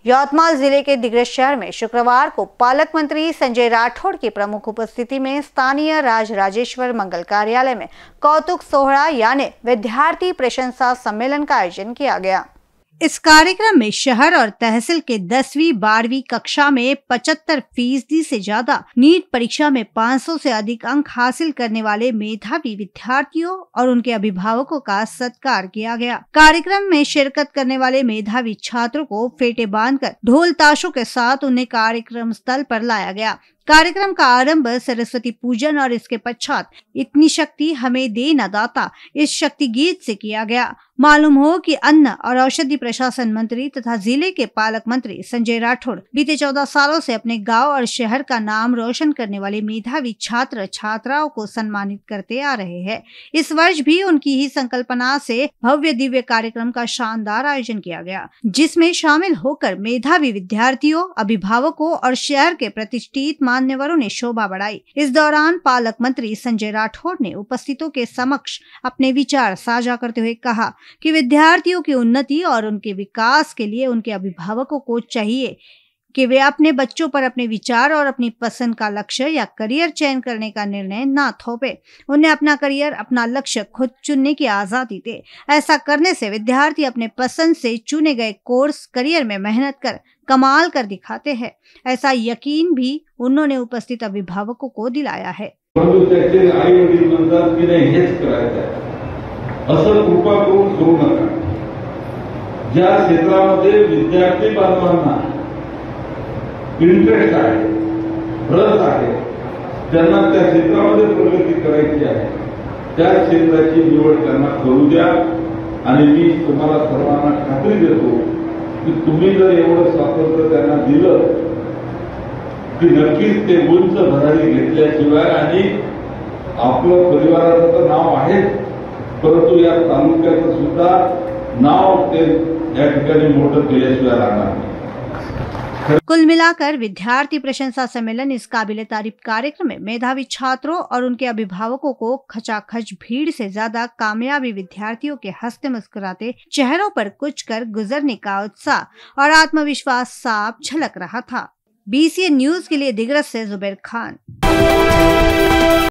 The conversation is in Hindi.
यवतमाल जिले के दिग्रस शहर में शुक्रवार को पालक मंत्री संजय राठौड़ की प्रमुख उपस्थिति में स्थानीय राज राजेश्वर मंगल कार्यालय में कौतुक सोहरा यानी विद्यार्थी प्रशंसा सम्मेलन का आयोजन किया गया। इस कार्यक्रम में शहर और तहसील के 10वीं 12वीं कक्षा में 75% से ज्यादा, नीट परीक्षा में 500 से अधिक अंक हासिल करने वाले मेधावी विद्यार्थियों और उनके अभिभावकों का सत्कार किया गया। कार्यक्रम में शिरकत करने वाले मेधावी छात्रों को फेटे बांधकर ढोल ताशों के साथ उन्हें कार्यक्रम स्थल पर लाया गया। कार्यक्रम का आरंभ सरस्वती पूजन और इसके पश्चात इतनी शक्ति हमें दे न दाता इस शक्ति गीत से किया गया। मालूम हो कि अन्न और औषधि प्रशासन मंत्री तथा जिले के पालक मंत्री संजय राठौड़ बीते 14 सालों से अपने गांव और शहर का नाम रोशन करने वाले मेधावी छात्र छात्राओं को सम्मानित करते आ रहे हैं। इस वर्ष भी उनकी ही संकल्पना से भव्य दिव्य कार्यक्रम का शानदार आयोजन किया गया, जिसमें शामिल होकर मेधावी विद्यार्थियों, अभिभावकों और शहर के प्रतिष्ठित मान्यवरों ने शोभा बढ़ाई। इस दौरान पालक मंत्री संजय राठौड़ ने उपस्थितों के समक्ष अपने विचार साझा करते हुए कहा कि विद्यार्थियों की उन्नति और उनके विकास के लिए उनके अभिभावकों को चाहिए कि वे अपने बच्चों पर अपने विचार और अपनी पसंद का लक्ष्य या करियर चयन करने का निर्णय ना थोपे। उन्हें अपना करियर, अपना लक्ष्य खुद चुनने की आजादी दे। ऐसा करने से विद्यार्थी अपने पसंद से चुने गए कोर्स, करियर में मेहनत कर कमाल कर दिखाते हैं। ऐसा यकीन भी उन्होंने उपस्थित अभिभावकों को दिलाया है। असं कृपा करून करू नका। ज्या क्षेत्रामध्ये विद्यार्थी बांधवांना इंटरेस्ट आहे, रस आहे, त्यांना त्या क्षेत्रामध्ये प्रगती करायची आहे, त्या क्षेत्राची निवड त्यांना करू द्या। आणि मी तुम्हाला सर्वांना खात्री देतो की तुम्ही जर एवढं स्वातंत्र्य त्यांना दिलं की नक्कीच ते उंच भरारी घेतल्याशिवाय आणि आपलं परिवाराचं तर नाव आहेच, परंतु या तालुक्याचं सुद्धा नाव ते या ठिकाणी मोठं केल्याशिवाय राहणार नाही। कुल मिलाकर विद्यार्थी प्रशंसा सम्मेलन इस काबिले तारीफ कार्यक्रम में मेधावी छात्रों और उनके अभिभावकों को खचाखच भीड़ से ज्यादा कामयाबी विद्यार्थियों के हंसते मुस्कुराते चेहरों पर कुछ कर गुजरने का उत्साह और आत्मविश्वास साफ झलक रहा था। BCN न्यूज के लिए दिग्रस से जुबैर खान।